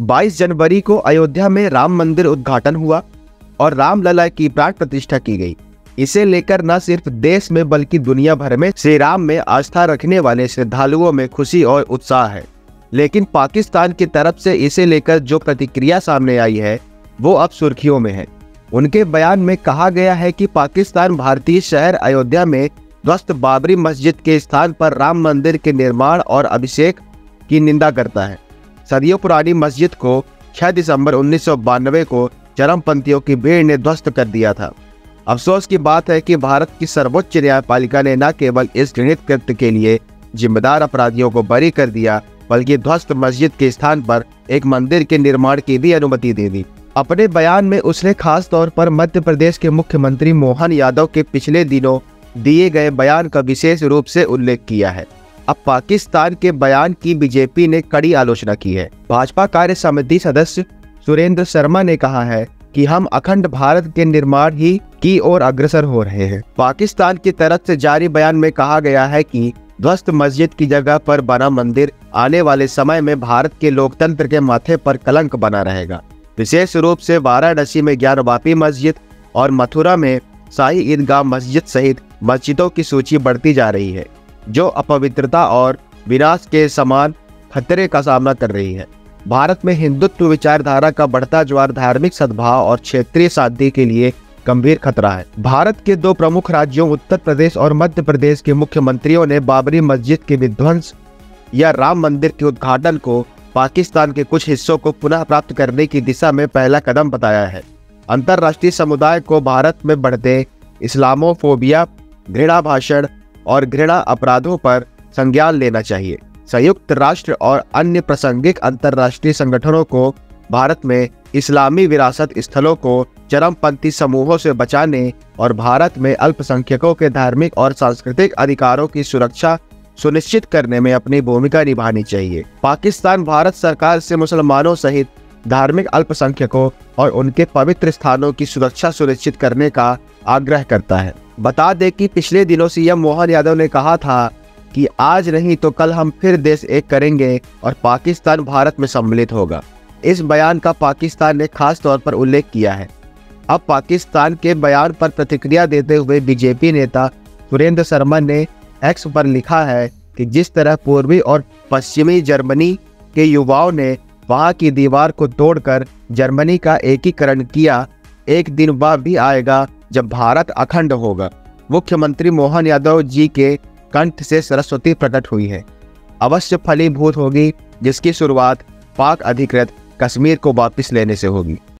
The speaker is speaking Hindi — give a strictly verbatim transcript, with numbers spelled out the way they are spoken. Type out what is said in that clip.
बाईस जनवरी को अयोध्या में राम मंदिर उद्घाटन हुआ और रामलला की प्राण प्रतिष्ठा की गई। इसे लेकर न सिर्फ देश में बल्कि दुनिया भर में श्री राम में आस्था रखने वाले श्रद्धालुओं में खुशी और उत्साह है। लेकिन पाकिस्तान की तरफ से इसे लेकर जो प्रतिक्रिया सामने आई है वो अब सुर्खियों में है। उनके बयान में कहा गया है कि पाकिस्तान भारतीय शहर अयोध्या में ध्वस्त बाबरी मस्जिद के स्थान पर राम मंदिर के निर्माण और अभिषेक की निंदा करता है। सदियों पुरानी मस्जिद को छह दिसंबर उन्नीस सौ बानवे को चरमपंथियों की भीड़ ने ध्वस्त कर दिया था। अफसोस की बात है कि भारत की सर्वोच्च न्यायपालिका ने न केवल इस घृणित कृत्य के लिए जिम्मेदार अपराधियों को बरी कर दिया बल्कि ध्वस्त मस्जिद के स्थान पर एक मंदिर के निर्माण की भी अनुमति दे दी। अपने बयान में उसने खास तौर पर मध्य प्रदेश के मुख्यमंत्री मोहन यादव के पिछले दिनों दिए गए बयान का विशेष रूप से उल्लेख किया है। अब पाकिस्तान के बयान की बीजेपी ने कड़ी आलोचना की है। भाजपा कार्य समिति सदस्य सुरेंद्र शर्मा ने कहा है कि हम अखंड भारत के निर्माण ही की ओर अग्रसर हो रहे हैं। पाकिस्तान की तरफ से जारी बयान में कहा गया है कि ध्वस्त मस्जिद की जगह पर बना मंदिर आने वाले समय में भारत के लोकतंत्र के माथे पर कलंक बना रहेगा। विशेष रूप से वाराणसी में ज्ञानवापी मस्जिद और मथुरा में शाही ईदगाह मस्जिद सहित मस्जिदों की सूची बढ़ती जा रही है, जो अपवित्रता और विनाश के समान खतरे का सामना कर रही है। भारत में हिंदुत्व विचारधारा का बढ़ता ज्वार धार्मिक सद्भाव और क्षेत्रीय शांति के लिए गंभीर खतरा है। भारत के दो प्रमुख राज्यों उत्तर प्रदेश और मध्य प्रदेश के मुख्यमंत्रियों ने बाबरी मस्जिद के विध्वंस या राम मंदिर के उद्घाटन को पाकिस्तान के कुछ हिस्सों को पुनः प्राप्त करने की दिशा में पहला कदम बताया है। अंतर्राष्ट्रीय समुदाय को भारत में बढ़ते इस्लामोफोबिया, घृणा भाषण और घृणा अपराधों पर संज्ञान लेना चाहिए। संयुक्त राष्ट्र और अन्य प्रासंगिक अंतर्राष्ट्रीय संगठनों को भारत में इस्लामी विरासत स्थलों को चरमपंथी समूहों से बचाने और भारत में अल्पसंख्यकों के धार्मिक और सांस्कृतिक अधिकारों की सुरक्षा सुनिश्चित करने में अपनी भूमिका निभानी चाहिए। पाकिस्तान भारत सरकार से मुसलमानों सहित धार्मिक अल्पसंख्यकों और उनके पवित्र स्थानों की सुरक्षा सुनिश्चित करने का आग्रह करता है। बता दें कि पिछले दिनों सीएम मोहन यादव ने कहा था कि आज नहीं तो कल हम फिर देश एक करेंगे और पाकिस्तान भारत में सम्मिलित होगा। इस बयान का पाकिस्तान ने खास तौर पर उल्लेख किया है। अब पाकिस्तान के बयान पर प्रतिक्रिया देते हुए बीजेपी नेता सुरेंद्र शर्मा ने एक्स पर लिखा है कि जिस तरह पूर्वी और पश्चिमी जर्मनी के युवाओं ने वहां की दीवार को तोड़कर जर्मनी का एकीकरण किया, एक दिन वह भी आएगा जब भारत अखंड होगा। मुख्यमंत्री मोहन यादव जी के कंठ से सरस्वती प्रकट हुई है, अवश्य फलीभूत होगी, जिसकी शुरुआत पाक अधिकृत कश्मीर को वापस लेने से होगी।